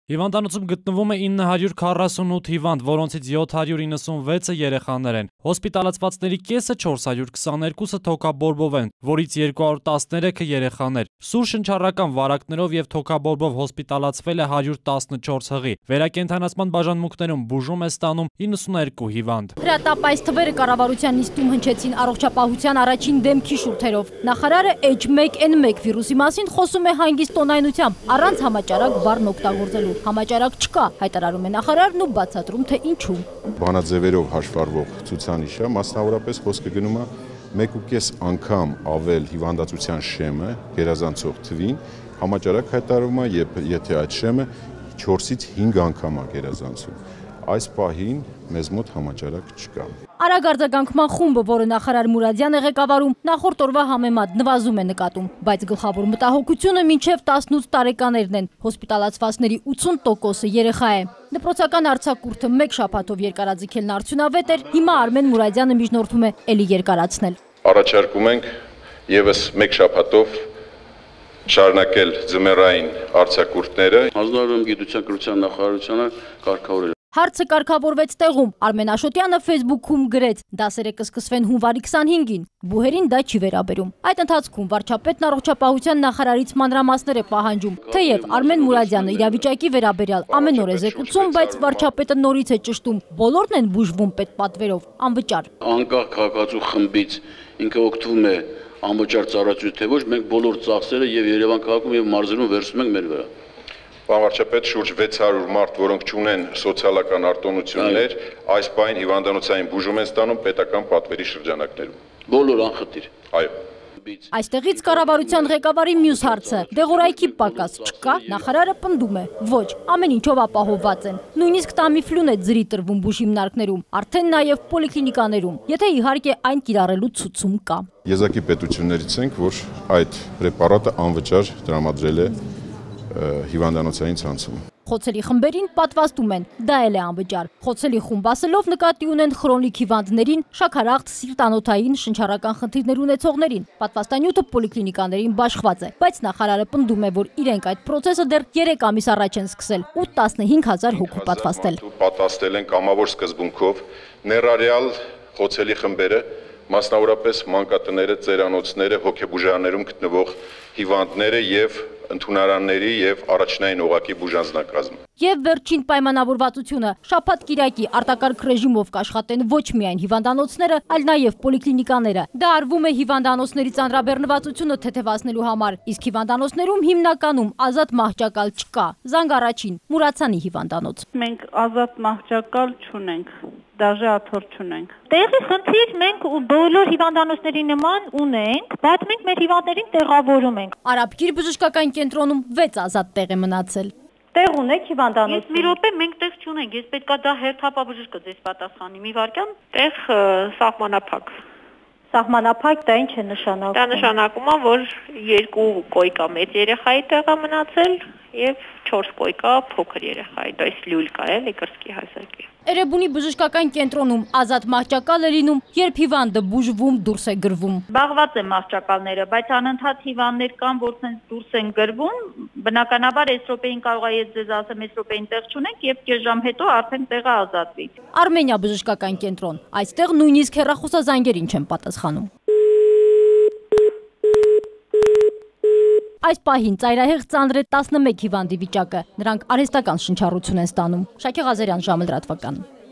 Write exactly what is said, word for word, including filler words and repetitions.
Հիվանդանոցում գտնվում է ինը հարյուր քառասունութ հիվանդ, որոնցից յոթ հարյուր իննսունվեցը երեխաներ են։ Հոսպիտալացվածների կեսը չորս հարյուր քսաներկուսը թոքաբորբով են, որից երկու հարյուր տասներեքը երեխաներ։ Սուր շնչառական վարակներով եւ թոքաբորբով հոսպիտալացվել է հարյուր տասնչորս հղի։ Վերակենդանացման բաժանմունքներում բուժում է ստանում իննսուներկու հիվանդ։ Հրատապ այս թվերը կառավարության նիստում հնչեցին առողջապահության առաջին դեմքի շուրթերով։ Նախարարը H one N one վիրուսի մասին խոսում է հանգիստ տոնայնությամբ, առանց համաճարակ բառն օգտագործելու։ Համաճարակ չկա, հայտարարում է նախարարն ու բացատրում, թե ինչու։ Բանաձևերով հաշվառվող ցուցանիշը մասնավորապես խոսքը գնում է մեկ ու կես անգամ ավել հիվանդացության շեմը գերազանցող թվին, համաճարակ հայտարարում է, եթե այդ շեմը չորսից հինգ անգամ է գերազանցում։ Այս պահին մեզ մոտ համաճարակ չկա։ Արագ արձագանքման խումբը, որը նախարար Մուրադյանը ղեկավարում, նախորդ օրվա համեմատ նվազում է նկատում, բայց գլխավոր մտահոգությունը մինչև տասնութ տարեկաներն են։ Հոսպիտալացվածների ութուն տոկոսը երեխա է։ Դպրոցական արձակուրդը մեկ շաբաթով երկարաձգելն արդյունավետ էր, հիմա Արմեն Մուրադյանը միջնորդում է էլի երկարացնել։ Առաջարկում ենք եւս մեկ շաբաթով շարունակել ձմեռային արձակուրդները։ Հանձնարարում գիտության կրթության նախարարությանը կարգավորել։ Հարցը կարգավորվեց տեղում, Արմեն Աշոտյանը Facebook-ում գրեց, դասերը կսկսվեն հունվարի քսանհինգին, բուհերին դա չի վերաբերում։ Այդ ընթացքում վարչապետն առողջապահության նախարարից մանրամասներ է պահանջում, թեև Արմեն Մուրադյանը իրավիճակի վերաբերյալ ամեն օր է զեկուցում, բայց վարչապետը նորից է ճշտում, բոլորն են բուժվում պետպատվերով, անվճար։ Անկախ քաղաքացու խմբից ինքը օգտվում է անվճար ծառայությունից, թե ոչ, մենք բոլոր ծախսերը եւ Երևան քաղաքում եւ մարզերում վերցնում ենք մեր վրա։ Պարոն վարչապետ, շուրջ վեց հարյուր մարդ, որոնք չունեն սոցիալական արտոնություններ, այս պահին հիվանդանոցային բուժում են ստանում պետական պատվերի շրջանակներում։ Բոլոր անխտիր։ Այո։ Այստեղից կառավարության ղեկավարի մյուս հարցը՝ դեղորայքի պակաս չկա, նախարարը պնդում է՝ ոչ, ամեն ինչով ապահովված են։ Նույնիսկ Տամիֆլուն է ձրի տրվում բուժիմնարկներում, արդեն նաև պոլիկլինիկաներում, եթե իհարկե այն կիրառելու ցուցում կա։ Եզակի պետություններից ենք, որ այդ պրեպարատը անվճար տրամադրել է հիվանդանոցային ցանցում։ Խոցելի խմբերին պատվաստում են, դա էլ է անվճար։ Խոցելի խումբ ասելով նկատի ունեն քրոնիկ հիվանդներին, շաքարախտ, սիրտանոթային, շնչառական խնդիրներ ունեցողներին։ Պատվաստանյութը պոլիկլինիկաներին բաշխված է, բայց նախարարը պնդում է, որ իրենք այդ process-ը դեռ երեք ամիս առաջ են սկսել ու տասնհինգ հազար հոգու պատվաստել։ Պատվաստել են կամավոր սկզբունքով ներառյալ խոցելի խմբերը, մասնավորապես մանկատները, ծերանոցները, հոգեբուժարաններում գտնվող հիվանդները եւ ընդունարանների եւ առաջնային օղակի բուժանձնակազմ։ Եվ վերջին պայմանավորվածությունը՝ շաբաթ-կիրակի արտակարգ ռեժիմով կաշխատեն ոչ միայն հիվանդանոցները, այլ նաև պոլիկլինիկաները։ Դա արվում է հիվանդանոցների ծանրաբեռնվածությունը թեթևացնելու համար, իսկ հիվանդանոցներում հիմնականում ազատ մահճակալ չկա։ Զանգ առաջին Մուրացանի հիվանդանոց։ Մենք ազատ մահճակալ չունենք, դաժե աթոռ չունենք։ Տեղի խնդիր մենք բոլոր հիվանդանոցների նման ունենք, բայց մենք մեր հիվանդներին տեղավորում ենք։ Արաբկիր բժշկական կենտրոնում վեց ազատ տեղ է մնացել։ Տեղ ունեք հիվանդանոցում։ Ես մի րոպե մենք տեղ չունենք, ես պետքա դա հերթապաբժիշկը ձեզ պատասխանի։ Մի վարքյան, տեղ սահմանափակ։ Սահմանափակ դա ինչ է նշանակում։ Դա նշանակում է, որ երկու կոյկա մեծ երեխայի տեղ է մնացել եւ չորս կոյկա փոքր երեխայի, դա is լյուլ կա էլի կրծքի հասակի։ Էրեբունի բժշկական կենտրոնում ազատ մահճակալ է լինում, երբ հիվանդը բուժվում դուրս է գրվում։ Զբաղված է մահճակալները, բայց անընդհատ հիվանդներ կան, որ դուրս են գրվում, բնականաբար այս րոպեին կարող է ես ձեզ ասեմ, այս րոպեին տեղ չունենք եւ կես ժամ հետո արդեն տեղը ազատվի։ Արմենիա բժշկական կենտրոն, այստեղ նույնիսկ հեռախոսազանգերին չեն պատասխանում։ Այս պահին ծայրահեղ ծանր է տասնմեկ հիվանդի վիճակը, նրանք արհեստական շնչառություն են ստանում։ Շակե Ղազարյան, ժամը լրատվական։